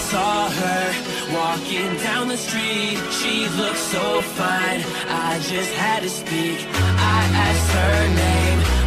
saw her walking down the street. She looked so fine, I just had to speak. I asked her name,